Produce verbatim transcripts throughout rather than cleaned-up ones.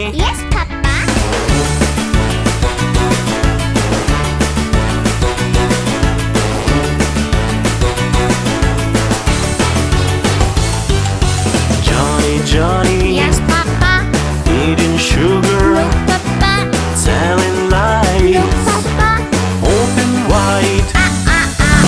Johny. Yes, Papa. Johny Johny. Yes, Papa. Eating sugar. No, Papa. Telling lies. No, Papa. Open wide. Ah, ah, ah.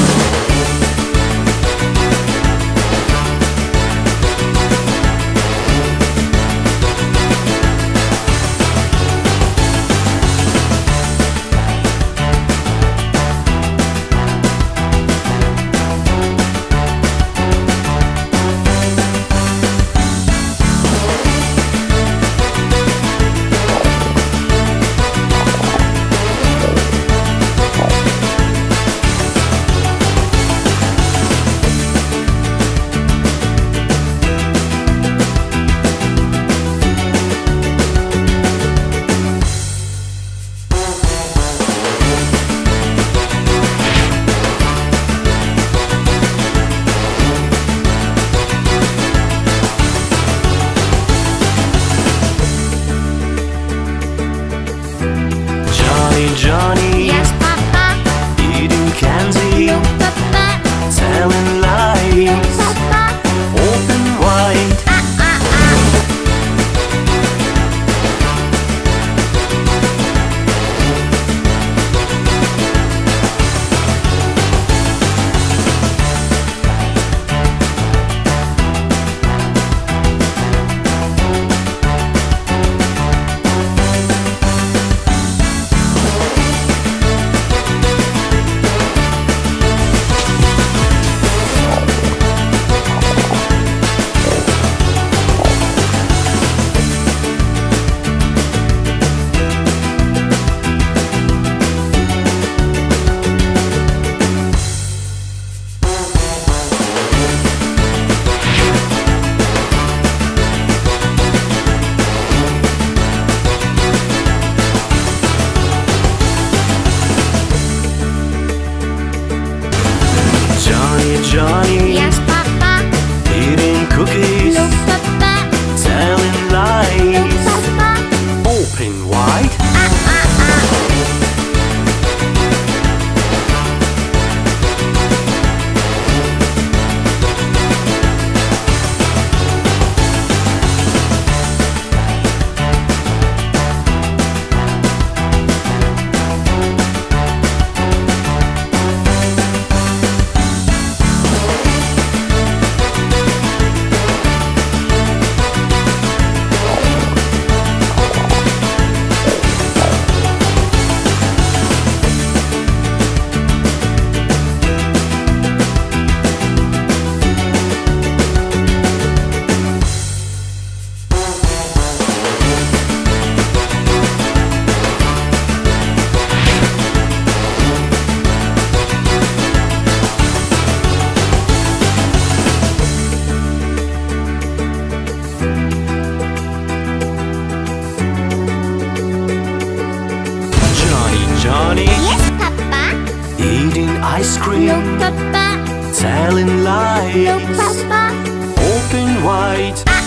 Johny Johny. Yes, Papa. Eating candy. No, Papa. Telling lies. Papa. Open wide. Ah, ah, ah. Johny Johny. Yes, Papa. Eating cookies. No, Papa. Telling No, lies. Papa. Open wide. Ah, ah, ah. Johny Johny. Yes, Papa. Eating ice cream. No, Papa. Telling lies. No, Papa. Open wide. Ah,